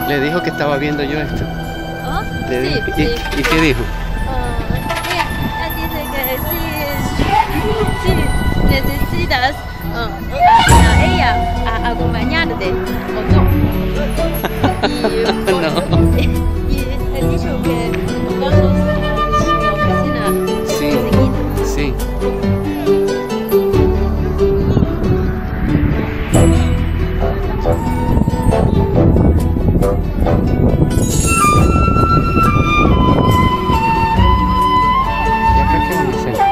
Le dijo que estaba viendo yo esto. ¿Oh? Le Sí, dijo- sí. ¿Y qué dijo? Ella dice que si necesitas a ella acompañarte o no. Y he dicho que vamos a su oficina Sí, enseguida. sí. ¿Y acá qué vamos a hacer?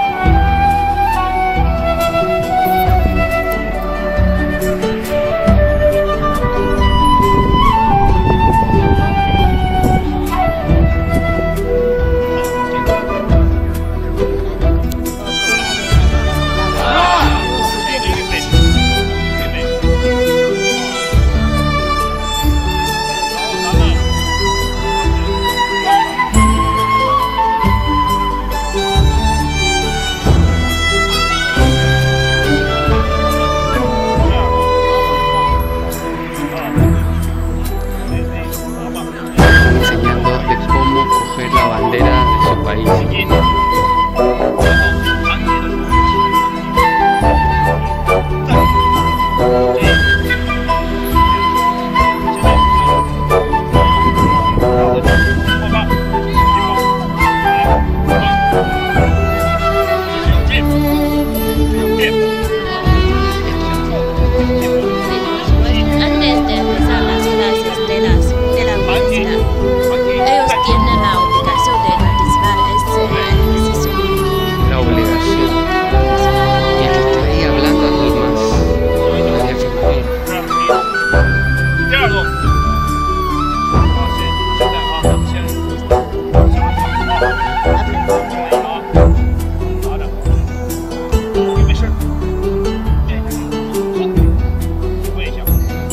Están enseñando de cómo coger la bandera de su país. Antes de empezar las clases de la universidad, ellos tienen la obligación de participar en este ejercicio. La obligación. Y el que está ahí hablando es el más jefe mayor. 第二动，好，现在啊，咱们先好的，没事，练一下，跪一下。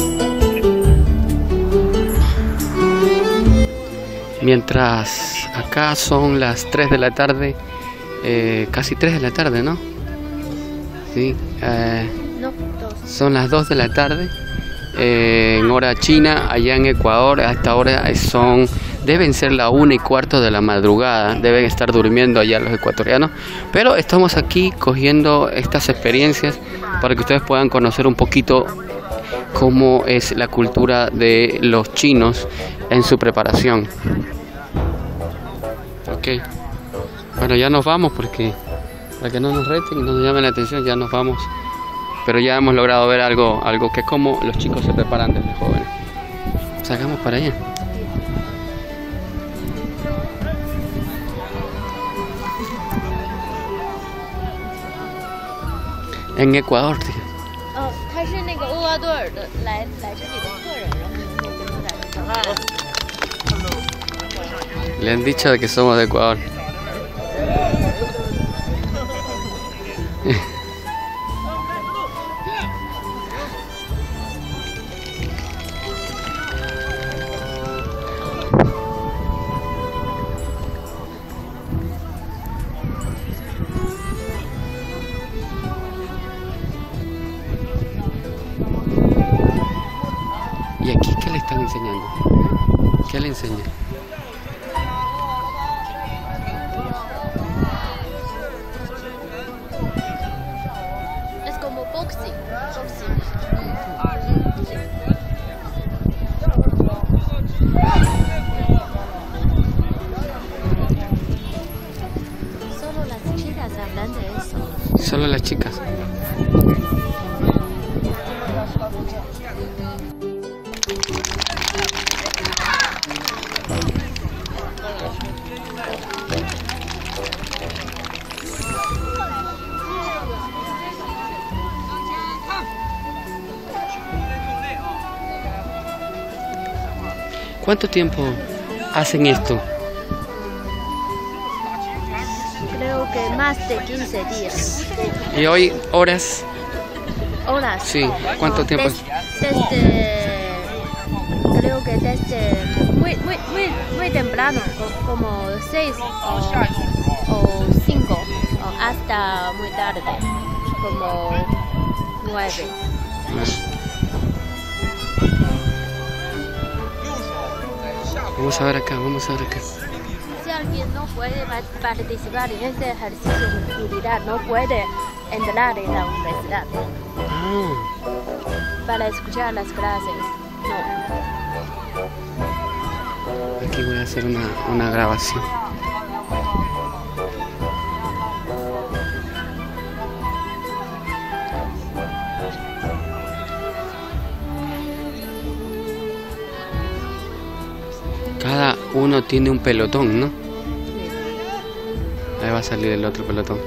Mientras acá son las 3 de la tarde, casi 3 de la tarde, ¿no? Sí, No, dos. son las 2 de la tarde en hora china, allá en Ecuador. Hasta ahora deben ser la 1:15 de la madrugada, deben estar durmiendo allá los ecuatorianos, pero estamos aquí cogiendo estas experiencias para que ustedes puedan conocer un poquito cómo es la cultura de los chinos en su preparación. Ok, bueno, ya nos vamos porque para que no nos reten y no nos llamen la atención, ya nos vamos. Pero ya hemos logrado ver algo que es como los chicos se preparan desde jóvenes. Sacamos para allá. En Ecuador, tío. 哦，他是那个厄瓜多尔的来这里的客人，然后跟他打电话。 Le han dicho de que somos de Ecuador. ¿Y aquí qué le están enseñando? ¿Qué le enseñan? Es como boxing. Solo las chicas hablan de eso. Solo las chicas. ¿Cuánto tiempo hacen esto? Creo que más de 15 días. ¿Y hoy horas? Horas. Sí, ¿cuánto tiempo? Creo que desde muy temprano, como 6 o 5, hasta muy tarde, como 9. Vamos a ver acá, vamos a ver acá. Si alguien no puede participar en este ejercicio de seguridad, no puede entrar en la universidad Ah, para escuchar las clases. No. aquí voy a hacer una grabación. Cada uno tiene un pelotón, ¿no? Ahí va a salir el otro pelotón.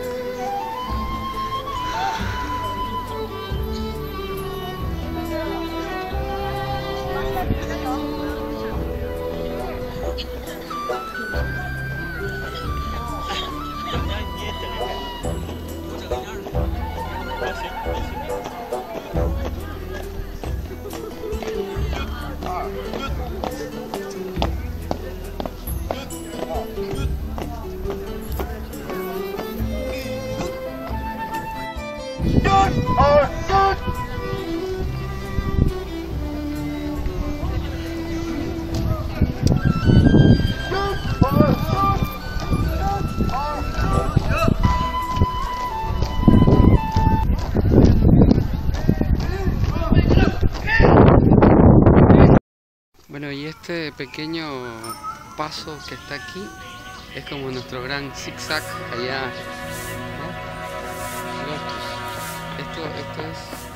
Bueno, y este pequeño paso que está aquí es como nuestro gran zigzag allá, ¿no? Lotus. Esto es...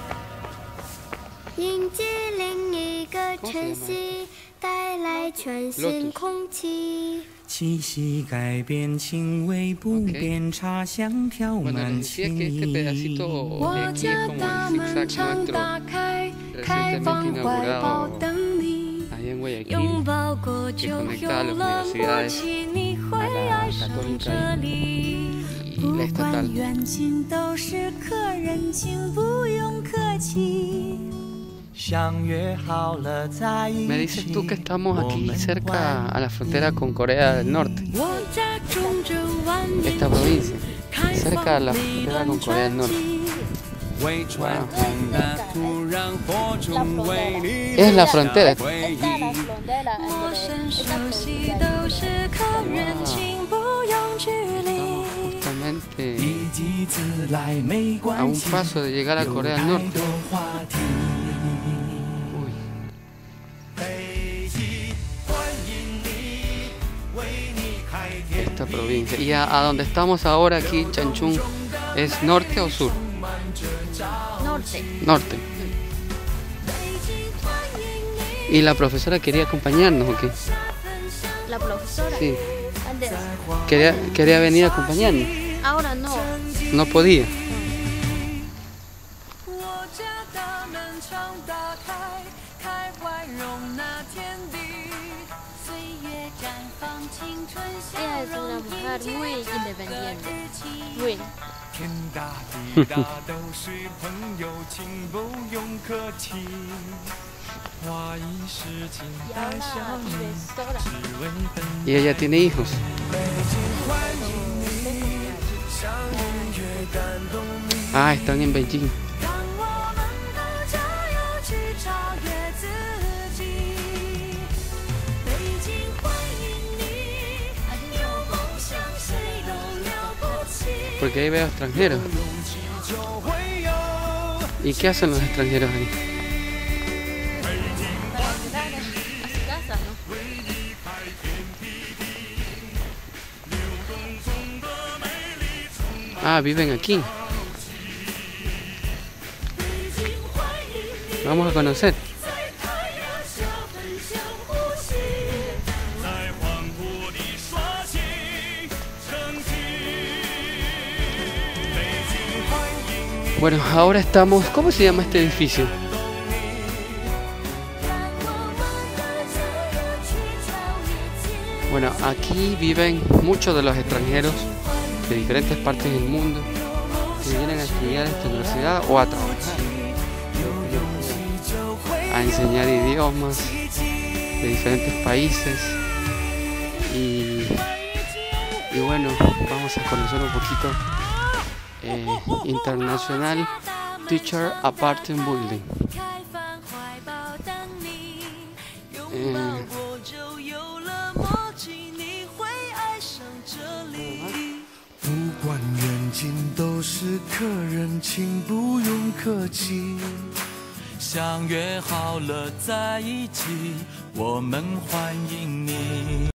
迎接另一个晨曦，带来全新空气。气息改变，情味不变，茶香飘满情意。我家大门常打开，开放怀抱等你。拥抱过就有了默契，你会爱上这里。不管远近都是客人，请不用客气。 Me dices tú que estamos aquí cerca a la frontera con Corea del Norte. Esta provincia, cerca a la frontera con Corea del Norte. Wow. Es la frontera. Esta es la frontera entre esta provincia. Justamente a un paso de llegar a Corea del Norte. Esta provincia. ¿Y a donde estamos ahora aquí, Changchun, es norte o sur? Norte. Norte. ¿Y la profesora quería acompañarnos o qué? La profesora. Sí. Antes. Quería venir a acompañarnos. Ahora no. No podía. Ella es una mujer muy independiente. Muy. Y ahora vive sola. ¿Y ella tiene hijos? Ah, están en Beijing. Porque ahí veo extranjeros. ¿Y qué hacen los extranjeros ahí? A su casa, ¿no? Ah, viven aquí. Vamos a conocer. Bueno, ahora estamos... ¿Cómo se llama este edificio? Bueno, aquí viven muchos de los extranjeros de diferentes partes del mundo que vienen a estudiar esta universidad o a trabajar, a enseñar idiomas de diferentes países y bueno, vamos a conocer un poquito International Teacher Apartment Building. 请不用客气，相约好了在一起，我们欢迎你。